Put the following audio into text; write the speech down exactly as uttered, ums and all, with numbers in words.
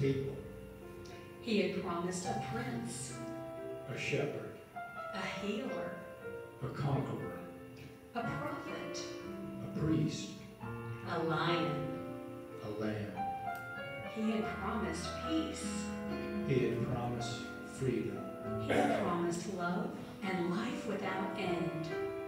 table. He had promised a prince, A shepherd, a healer, a conqueror, a prophet, a priest, a lion. a lamb. He had promised peace. He had promised freedom. He had promised love and life without end.